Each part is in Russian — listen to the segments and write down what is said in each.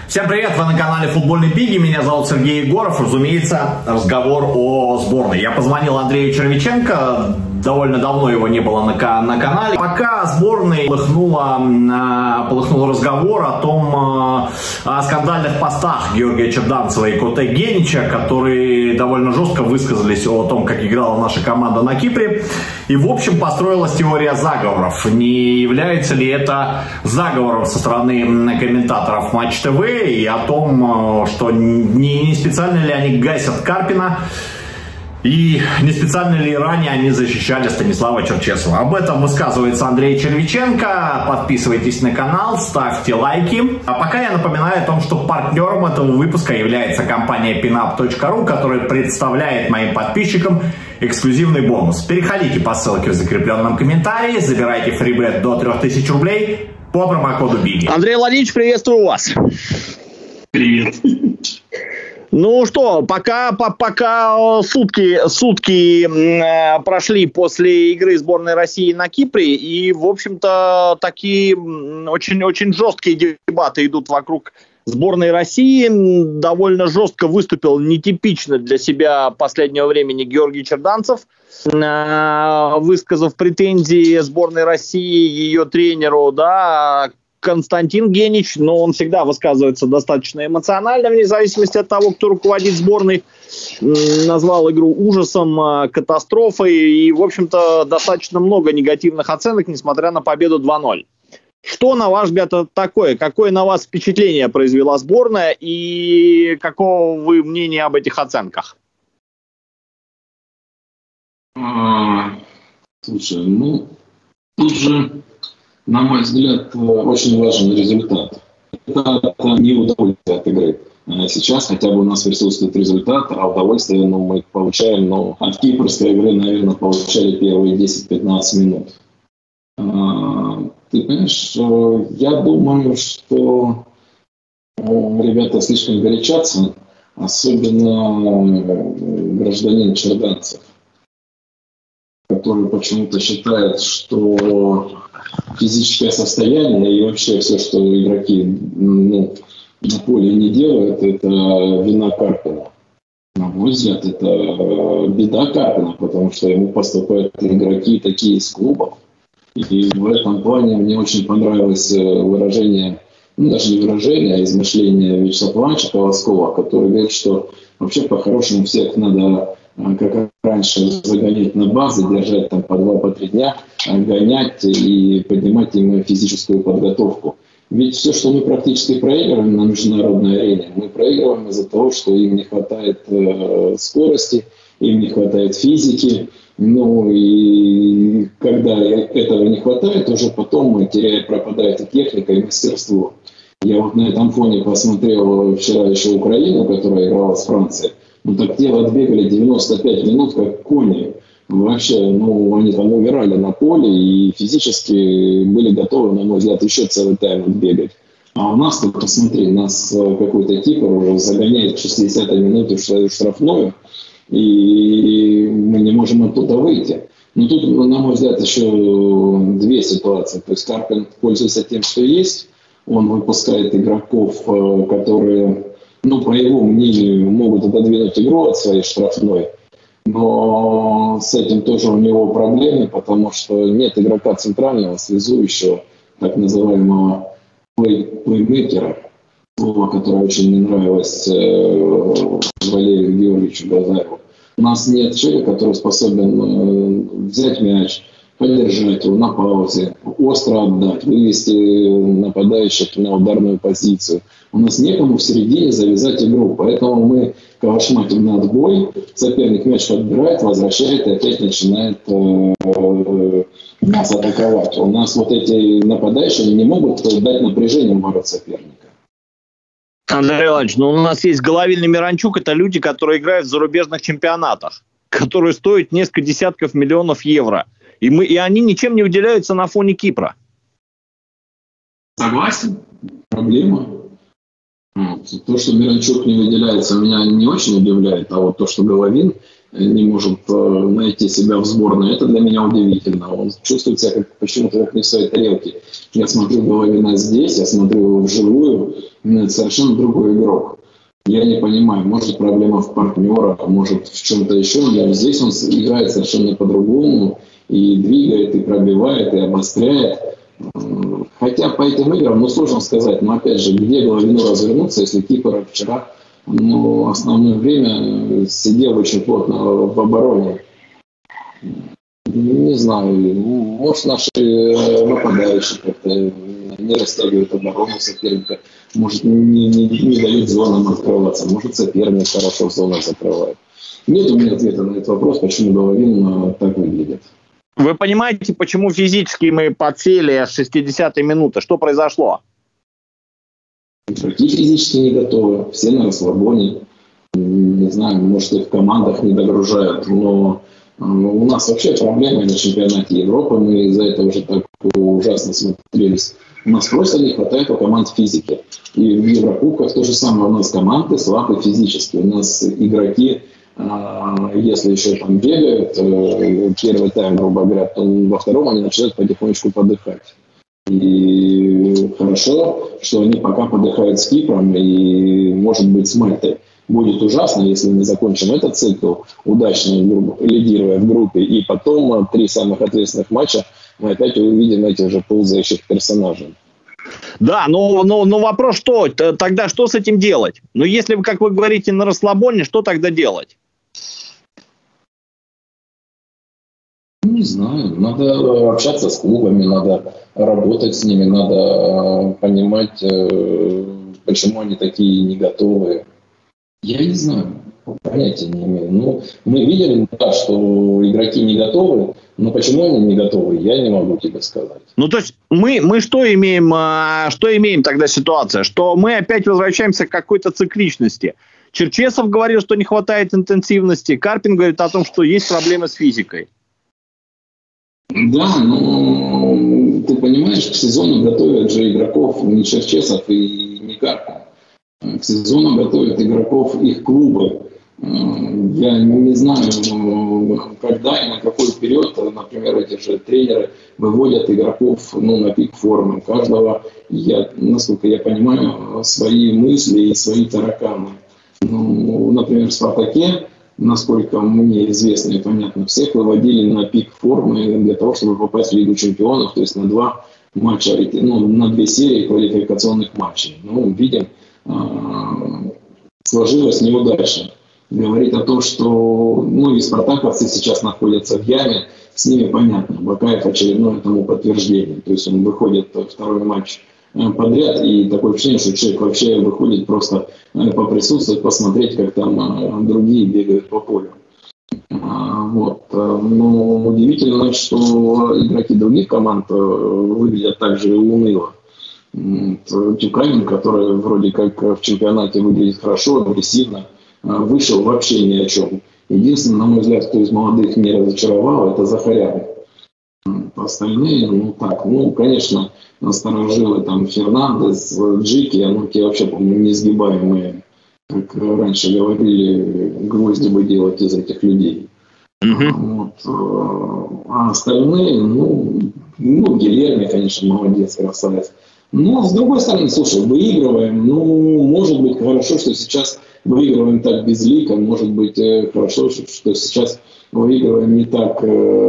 Всем привет, вы на канале Футбольный Пиги, меня зовут Сергей Егоров, разумеется, разговор о сборной. Я позвонил Андрею Червиченко, довольно давно его не было на канале. Пока сборной полыхнул разговор о том, о скандальных постах Георгия Черданцева и Коте Генича, которые довольно жестко высказались о том, как играла наша команда на Кипре. И в общем построилась теория заговоров. Не является ли это заговором со стороны комментаторов Матч ТВ и о том, что не специально ли они гасят Карпина и не специально ли ранее они защищали Станислава Черчесова. Об этом высказывается Андрей Червиченко. Подписывайтесь на канал, ставьте лайки. А пока я напоминаю о том, что партнером этого выпуска является компания pinup.ru, которая представляет моим подписчикам эксклюзивный бонус. Переходите по ссылке в закрепленном комментарии, забирайте фрибет до 3000 рублей по промокоду BIGI. Андрей Владимирович, приветствую вас. Привет. Ну что, пока сутки прошли после игры сборной России на Кипре, и, в общем-то, такие очень жесткие дебаты идут вокруг сборной России. Довольно жестко выступил нетипично для себя последнего времени Георгий Черданцев, высказав претензии сборной России ее тренеру, Константин Генич, но он всегда высказывается достаточно эмоционально, вне зависимости от того, кто руководит сборной. Назвал игру ужасом, катастрофой и, в общем-то, достаточно много негативных оценок, несмотря на победу 2-0. Что, на ваш взгляд, это такое? Какое на вас впечатление произвела сборная и какого вы мнения об этих оценках? Слушай, тут же, на мой взгляд, очень важен результат. Это не удовольствие от игры. Сейчас хотя бы у нас присутствует результат, а удовольствие мы получаем, от кипрской игры, наверное, получали первые 10-15 минут. Ты понимаешь, я думаю, что ребята слишком горячатся, особенно гражданин Черданцев, который почему-то считает, что физическое состояние и вообще все, что игроки на поле не делают, это вина Карпина. На мой взгляд, это беда Карпина, потому что ему поступают игроки такие из клубов. И в этом плане мне очень понравилось выражение, даже не выражение, а измышление Вячеслава Ивановича Колоскова, который говорит, что вообще по-хорошему всех надо, как раньше, загонять на базы, держать там по 2-3 дня, гонять и поднимать им физическую подготовку. Ведь все, что мы практически проигрываем на международной арене, мы проигрываем из-за того, что им не хватает скорости, им не хватает физики. И когда этого не хватает, уже потом пропадает и техника, и мастерство. Я на этом фоне посмотрел вчера еще Украину, которая играла с Францией. Так те отбегали 95 минут, как кони. Вообще, они там умирали на поле и физически были готовы, на мой взгляд, еще целый тайм отбегать. А у нас, ты посмотри, нас какой-то Кипр уже загоняет в 60-й минуте в свою штрафную, и мы не можем оттуда выйти. Но тут, на мой взгляд, еще две ситуации. То есть Карпин пользуется тем, что есть. Он выпускает игроков, которые, по его мнению, могут отодвинуть игру от своей штрафной. Но с этим тоже у него проблемы, потому что нет игрока центрального, связующего, так называемого плеймейкера. Слово, которое очень не нравилось Валерию Георгиевичу Газаеву. У нас нет человека, который способен взять мяч, поддержать его на паузе, остро отдать, вывести нападающих на ударную позицию. У нас некому в середине завязать игру, поэтому мы калашматим на отбой, соперник мяч подбирает, возвращает и опять начинает нас атаковать. У нас эти нападающие не могут дать напряжение в ворот соперника. Андрей Иванович, у нас есть Головин и Миранчук, это люди, которые играют в зарубежных чемпионатах, которые стоят несколько десятков миллионов евро. И они ничем не выделяются на фоне Кипра. Согласен. Проблема. То, что Миранчук не выделяется, меня не очень удивляет, а то, что Головин не может найти себя в сборной. Это для меня удивительно. Он чувствует себя почему-то как не в своей тарелке. Я смотрю Головина здесь, я смотрю его вживую, это совершенно другой игрок. Я не понимаю, может проблема в партнерах, может в чем-то еще, но здесь он играет совершенно по-другому, и двигает, и пробивает, и обостряет. Хотя по этим играм, сложно сказать, но опять же, где Головину развернуться, если Кипр вчера основное время сидел очень плотно в обороне. Не знаю, может наши нападающие как-то не растягивают оборону соперника, может не дают зонам открываться, может соперник хорошо в зонах закрывает. Нет у меня ответа на этот вопрос, почему Головин так выглядит. Вы понимаете, почему физически мы подсели с 60-й минуты? Что произошло? Игроки физически не готовы, все на расслабоне. Не знаю, может, их в командах не догружают, но у нас вообще проблемы на чемпионате Европы, мы из-за этого уже так ужасно смотрелись. У нас просто не хватает у команд физики. И в Еврокубках то же самое, у нас команды слабые физически. У нас игроки, если еще там бегают, первый тайм, грубо говоря, то во втором они начинают потихонечку подыхать. И хорошо, что они пока подыхают с Кипром и, может быть, с Мальтой. Будет ужасно, если мы закончим этот цикл, удачно лидируя в группе, и потом 3 самых ответственных матча мы опять увидим этих же ползающих персонажей. Да, но вопрос что? Тогда что с этим делать? Ну, если, как вы говорите, на расслабоне, что тогда делать? Не знаю, надо общаться с клубами, надо работать с ними, надо понимать, почему они такие не готовые. Я не знаю, понятия не имею. Мы видели, да, что игроки не готовы, но почему они не готовы, я не могу тебе сказать. То есть мы что имеем тогда ситуация? Что мы опять возвращаемся к какой-то цикличности. Черчесов говорил, что не хватает интенсивности, Карпин говорит о том, что есть проблемы с физикой. Да, но ты понимаешь, к сезону готовят же игроков не Черчесов и не Карпин. К сезону готовят игроков их клубы. Я не знаю, когда и на какой период, например, эти же тренеры выводят игроков на пик формы. У каждого, насколько я понимаю, свои мысли и свои тараканы. Например, в «Спартаке», насколько мне известно и понятно, всех выводили на пик формы для того, чтобы попасть в Лигу чемпионов, то есть на 2 матча, на 2 серии квалификационных матчей. Видим, сложилось неудачно. Говорить о том, что и спартаковцы сейчас находятся в яме, с ними понятно. Бакаев очередное тому подтверждение. То есть он выходит второй матч подряд, и такое впечатление, что человек вообще выходит просто поприсутствовать, посмотреть, как там другие бегают по полю. Но удивительно, что игроки других команд выглядят так же уныло. Тюканин, который вроде как в чемпионате выглядит хорошо, агрессивно, вышел вообще ни о чем. Единственное, на мой взгляд, кто из молодых не разочаровал, это Захарян. Остальные, конечно, старожилы там Фернандес, Джики, те вообще, по-моему, неизгибаемые, как раньше говорили, гвозди бы делать из этих людей. А остальные, Гильерми, конечно, молодец, красавец. Но, с другой стороны, слушай, выигрываем, может быть хорошо, что сейчас выигрываем так безлико, может быть хорошо, что сейчас выигрываем не так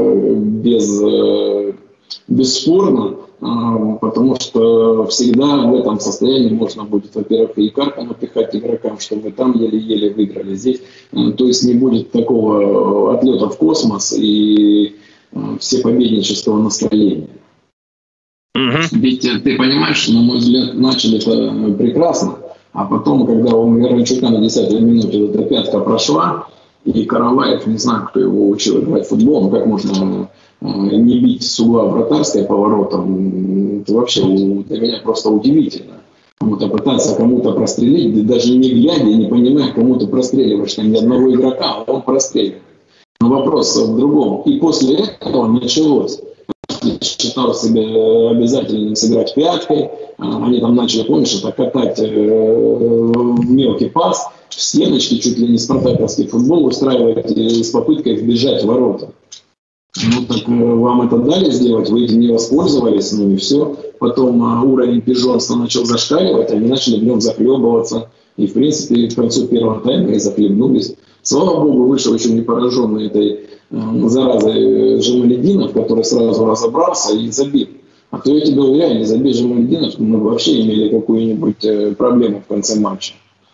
бесспорно, потому что всегда в этом состоянии можно будет, во-первых, и Карпину пихать игрокам, чтобы там еле-еле выиграли. Здесь, то есть не будет такого отлета в космос и всепобеднического настроения. Ведь ты понимаешь, на мой взгляд, начали это прекрасно, а потом, когда у Мирончука на 10-й минуте эта пятка прошла, и Караваев, не знаю, кто его учил играть в футбол, как можно не бить с угла вратарской поворотом, это вообще для меня просто удивительно. Кому-то пытаться кому-то прострелить, да даже не глядя, не понимая, кому ты простреливаешь, там ни одного игрока, а он простреливает. Но вопрос в другом. И после этого началось. каждый считал себя обязательным сыграть пяткой. Они там начали, помнишь, это катать в мелкий пас, в стеночке, чуть ли не спартаковский футбол устраивать с попыткой вбежать в ворота. Ну так вам это дали сделать, вы этим не воспользовались, ну и все. Потом уровень пижонства начал зашкаливать, они начали в нем захлебываться. И, в принципе, к концу первого тайма и захлебнулись. Слава богу, вышел еще не пораженный этой заразой Жамалединов, который сразу разобрался и забил. А то я тебе уверяю, не забил Жамалединов, мы вообще имели какую-нибудь проблему в конце матча.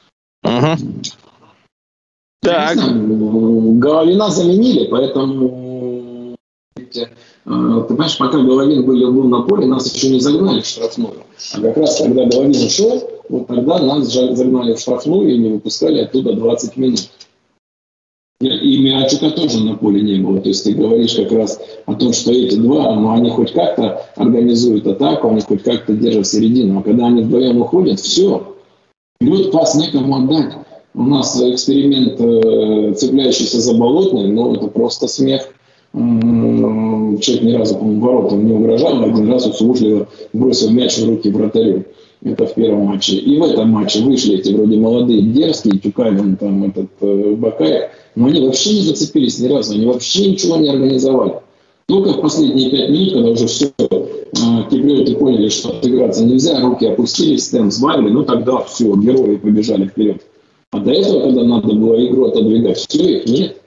Так. Головина заменили, поэтому ты понимаешь, пока Головин был на поле, нас еще не загнали в штрафную. А как раз когда Головин ушел, вот тогда нас загнали в штрафную и не выпускали оттуда 20 минут. И Миранчука тоже на поле не было. То есть ты говоришь как раз о том, что эти два, ну, они хоть как-то организуют атаку, они хоть как-то держат середину. А когда они вдвоем уходят, все. Идет пас, некому отдать. У нас эксперимент, цепляющийся за Болотный, но это просто смех. Человек ни разу, по-моему, воротам не угрожал, один раз услужливо бросил мяч в руки вратарю. Это в первом матче. И в этом матче вышли эти вроде молодые, дерзкие, Тюкавин, там этот Бакаев, но они вообще не зацепились ни разу, они вообще ничего не организовали. Только в последние 5 минут, когда уже все, киприоты поняли, что отыграться нельзя, руки опустились, темп сбавили, ну тогда все, герои побежали вперед. А до этого, когда надо было игру отодвигать, все, их нет.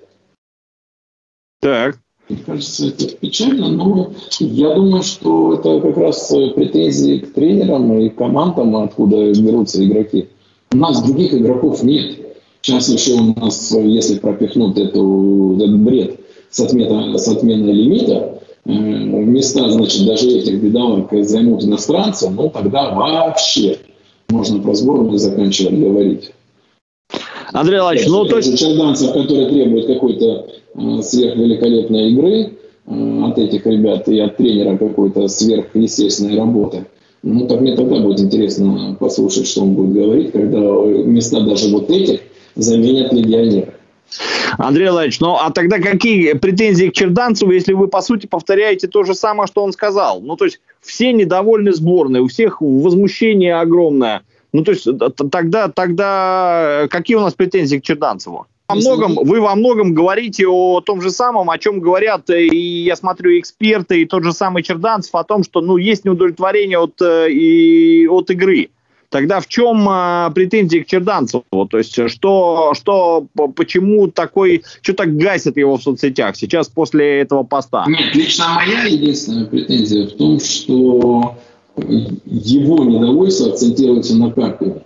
Так. Мне кажется, это печально, но я думаю, что это как раз претензии к тренерам и командам, откуда берутся игроки. У нас других игроков нет. Сейчас еще у нас, если пропихнут этот бред с отменой лимита, места, значит, даже этих бедолаг займут иностранцы, ну тогда вообще можно про сборную заканчивать говорить. Андрей Владимирович, ну то есть... Черданцев, которые требуют какой-то сверхвеликолепной игры от этих ребят и от тренера какой-то сверхъестественной работы. Ну, так мне тогда будет интересно послушать, что он будет говорить, когда места даже вот этих заменят легионеры. Андрей Владимирович, ну а тогда какие претензии к Черданцеву, если вы, по сути, повторяете то же самое, что он сказал? Ну, то есть все недовольны сборной, у всех возмущение огромное. Ну, то есть тогда какие у нас претензии к Черданцеву? Вы во многом говорите о том же самом, о чем говорят, и я смотрю, эксперты, и тот же самый Черданцев, о том, что есть неудовлетворение от игры. Тогда в чем претензии к Черданцеву? То есть почему что так гасят его в соцсетях сейчас после этого поста? Нет, лично моя единственная претензия в том, что его недовольство акцентируется на Карпине,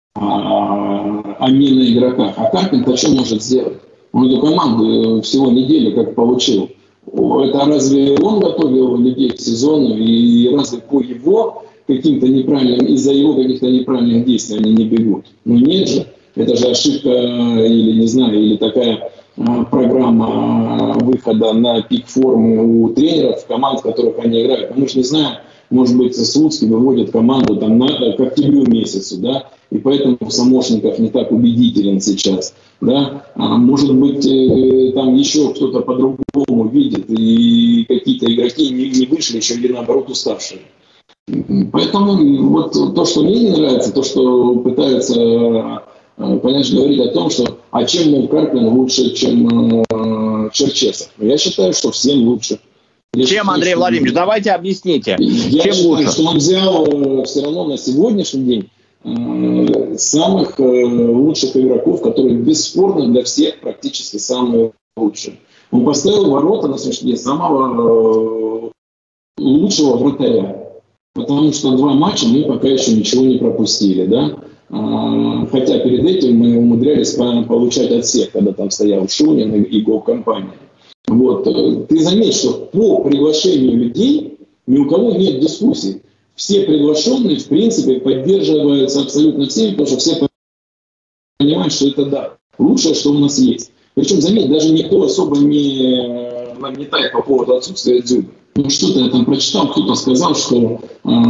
а не на игроках. А Карпин-то что может сделать? Он эту команду всего неделю как получил. Это разве он готовил людей к сезону? И разве по его каким-то неправильным, из-за его каких-то неправильных действий они не бегут? Ну нет же. Это же ошибка или, не знаю, или такая программа выхода на пик формы у тренеров, команд, в которых они играют. Мы же не знаем, может быть, Слуцкий выводит команду там к октябрю месяцу, да, и поэтому Самошников не так убедителен сейчас, да. Может быть, там еще кто-то по-другому видит, и какие-то игроки не вышли еще или наоборот уставшие. Поэтому вот то, что мне не нравится, то, что пытаются, понимаешь, говорить о том, что чем Карпин лучше, чем Черчесов. Я считаю, что всем лучше. Чем, Андрей Владимирович? Давайте объясните. Я считаю, что он взял все равно на сегодняшний день самых лучших игроков, которые бесспорно для всех практически самые лучшие. Он поставил ворота на сегодняшний день самого лучшего вратаря. Потому что 2 матча мы пока еще ничего не пропустили, да. Хотя перед этим мы умудрялись получать отсек, когда там стоял Шунин и гоп-компания. Вот. Ты заметь, что по приглашению людей ни у кого нет дискуссий. Все приглашенные, в принципе, поддерживаются абсолютно всеми, потому что все понимают, что это да, лучшее, что у нас есть. Причем, заметь, даже никто особо не нагнетает по поводу отсутствия Дзюбы. Ну что-то я там прочитал, кто-то сказал, что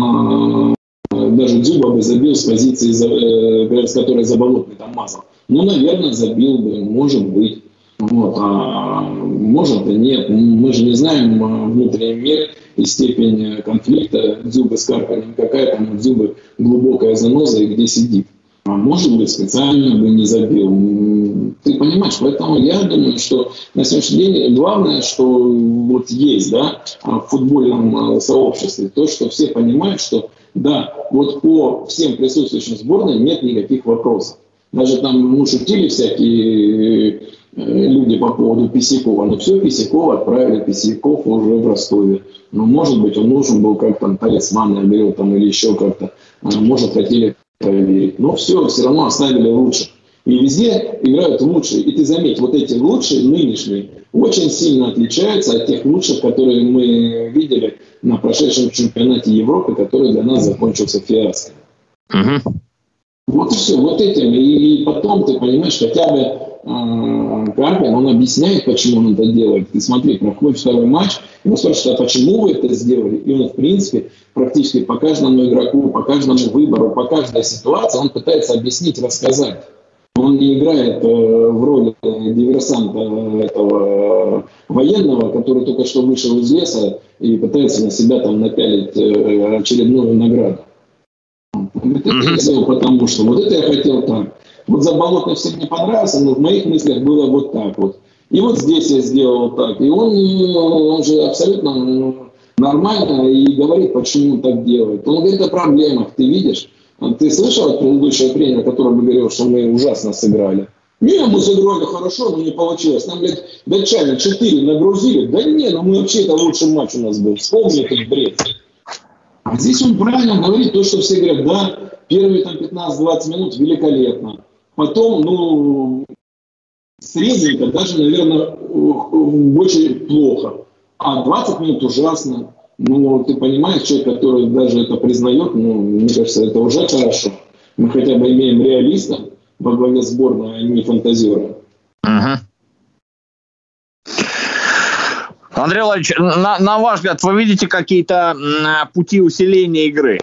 даже Дзюба бы забил с позиции, с которой Заболотный там мазал. Ну, наверное, забил бы, может быть. Вот, а может и нет. Мы же не знаем внутренний мир и степень конфликта Дзюбы с Карпиным, какая там у Дзюбы глубокая заноза и где сидит. А может быть, специально бы не забил. Ты понимаешь, поэтому я думаю, что на сегодняшний день главное, что вот есть, да, в футбольном сообществе, то, что все понимают, что да, вот по всем присутствующим сборным нет никаких вопросов. Даже там шутили всякие люди по поводу Писякова. Но все, Писякова отправили, Писяков уже в Ростове. Но, может быть, он нужен был как там талисман наберет там или еще как-то. Может, хотели проверить. Но все равно оставили лучше. И везде играют лучшие. И ты заметь, вот эти лучшие, нынешние, очень сильно отличаются от тех лучших, которые мы видели на прошедшем чемпионате Европы, который для нас закончился фиаско. Вот и все, вот этим. И потом, ты понимаешь, хотя бы Карпин, он объясняет, почему он это делает. Ты смотри, проходит второй матч, его спрашивают, а почему вы это сделали? И он, в принципе, практически по каждому игроку, по каждому выбору, по каждой ситуации он пытается объяснить, рассказать. Он не играет в роли диверсанта этого военного, который только что вышел из леса и пытается на себя там напялить очередную награду. Это я сделал, потому что вот это я хотел так. Вот Заболотный всем не понравился, но в моих мыслях было вот так вот. И вот здесь я сделал так. И он же абсолютно нормально и говорит, почему он так делает. Он говорит о проблемах, ты видишь? Ты слышал от предыдущего тренера, который говорил, что мы ужасно сыграли? Не, мы сыграли хорошо, но не получилось. Нам, блядь, датчане 4 нагрузили. Да не, ну мы вообще, это лучший матч у нас был. Вспомни этот бред. А здесь он правильно говорит то, что все говорят, да, первые там 15-20 минут великолепно. Потом, средненько, даже, наверное, очень плохо. А 20 минут ужасно. Ты понимаешь, человек, который даже это признает, мне кажется, это уже хорошо. Мы хотя бы имеем реалиста во главе сборной, а не фантазера. Андрей Владимирович, на ваш взгляд, вы видите какие-то пути усиления игры?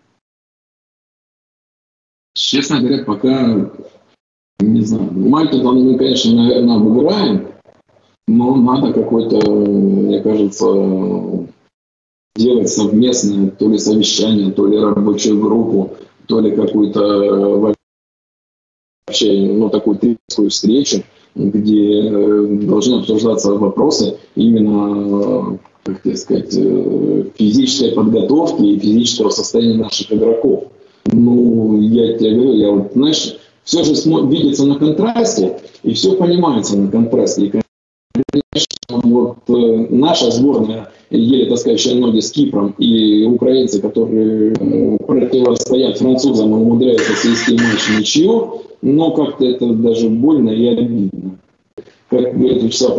Честно говоря, пока не знаю. Мальту мы, конечно, наверное, обыграем, но надо какой-то, мне кажется, делать совместное то ли совещание, то ли рабочую группу, то ли какую-то вообще, такую тренерскую встречу, где должны обсуждаться вопросы именно, как тебе сказать, физической подготовки и физического состояния наших игроков. Я тебе говорю, знаешь, все же видится на контрасте, и все понимается на контрасте. И, конечно, наша сборная, еле таскающая ноги с Кипром, и украинцы, которые противостоят французам и умудряются свести матч в ничью, но как-то это даже больно и обидно. Как говорит Вячеслав,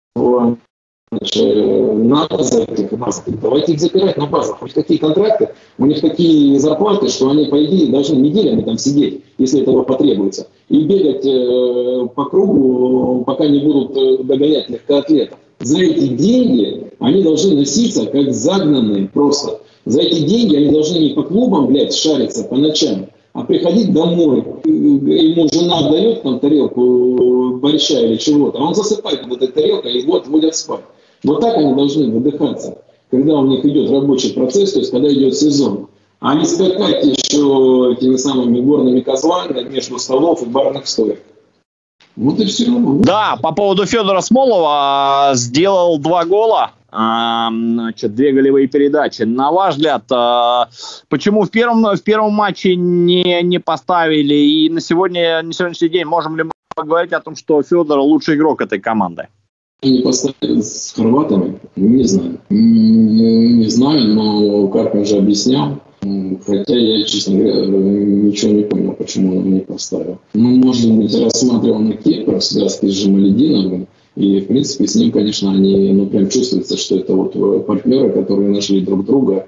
надо за этих базах. Давайте их запирать на базах. У них такие контракты, у них такие зарплаты, что они, по идее, должны неделями там сидеть, если этого потребуется. И бегать по кругу, пока не будут догонять легкоатлетов. За эти деньги они должны носиться как загнанные просто. За эти деньги они должны не по клубам, шариться по ночам, а приходить домой. Ему жена дает там тарелку борща или чего-то, а он засыпает под этой тарелкой и водят спать. Вот так они должны выдыхаться, когда у них идет рабочий процесс, то есть когда идет сезон. А не скакать еще этими самыми горными козлами между столов и барных стоек. Вот и все. Да, по поводу Федора Смолова сделал 2 гола. 2 голевые передачи. На ваш взгляд, почему в первом матче не поставили? И на сегодняшний день можем ли мы поговорить о том, что Федор лучший игрок этой команды? Не поставили с хорватами? Не знаю. Не знаю, но Карпин же объяснял. Хотя я, честно говоря, ничего не понял, почему он не поставил. Может быть, рассматривал на Кипр в связке с Жамалединовым. И, в принципе, с ним, конечно, они, прям чувствуется, что это партнеры, которые нашли друг друга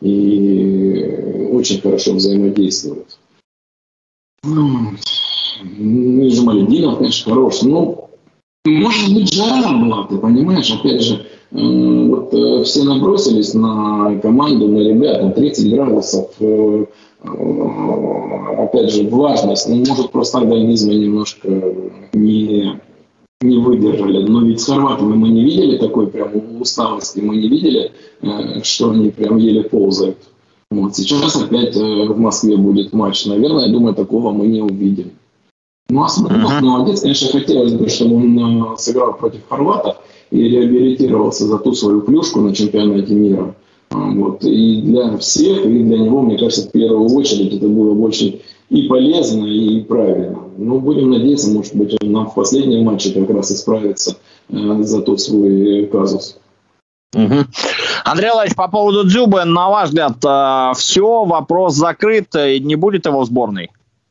и очень хорошо взаимодействуют. И Жамалединов, конечно, хорош. Может быть, жара была, ты понимаешь, опять же, все набросились на команду, на ребят, 30 градусов, опять же, влажность, может, просто организмы немножко не не выдержали. Но ведь с хорватами мы не видели такой прям усталости, мы не видели, что они прям еле ползают. Вот. Сейчас опять в Москве будет матч. Наверное, я думаю, такого мы не увидим. Ну, а Смирнов молодец. Конечно, хотелось бы, чтобы он сыграл против хорватов и реабилитировался за ту свою плюшку на чемпионате мира. Вот. И для всех, и для него, мне кажется, в первую очередь это было очень и полезно, и правильно. Но будем надеяться, может быть, он нам в последнем матче как раз исправится за тот свой казус. Андрей Владимирович, по поводу Дзюбы, на ваш взгляд, все, вопрос закрыт, и не будет его в сборной?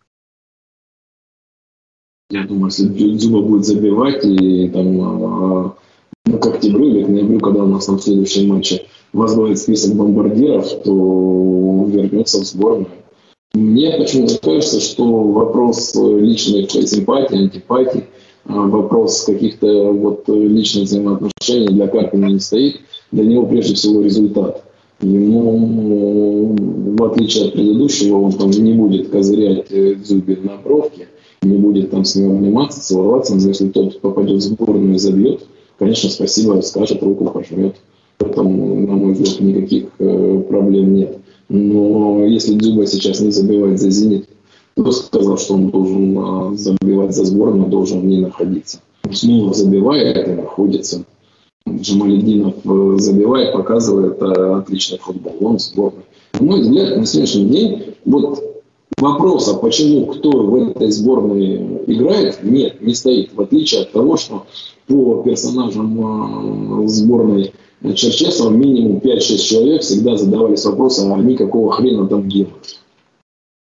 Я думаю, если Дзюба будет забивать, и там к октябрю или к ноябрю, когда у нас там в следующем матче возглавит список бомбардиров, то вернется в сборную. Мне почему-то кажется, что вопрос личных симпатий, антипатий, вопрос каких-то вот личных взаимоотношений для Карпина не стоит. Для него прежде всего результат. Ему, в отличие от предыдущего, он там не будет козырять Дзюбе на бровке, не будет там с ним обниматься, целоваться, но если тот попадет в сборную и забьет, конечно, спасибо, скажет, руку пожмет. Поэтому, на мой взгляд, никаких проблем нет. Но если Дзюба сейчас не забивает за «Зенит», кто сказал, что он должен забивать за сборную, должен в ней находиться. Снова забивает и находится. Джамалединов забивает, показывает отличный футбол, он в сборной. На мой взгляд, на сегодняшний день вот вопроса, почему кто в этой сборной играет, нет, не стоит. В отличие от того, что по персонажам сборной Черчесова минимум 5-6 человек всегда задавались вопросом, а они какого хрена там делают.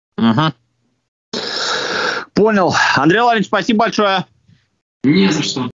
Понял. Андрей Владимирович, спасибо большое. Не за что.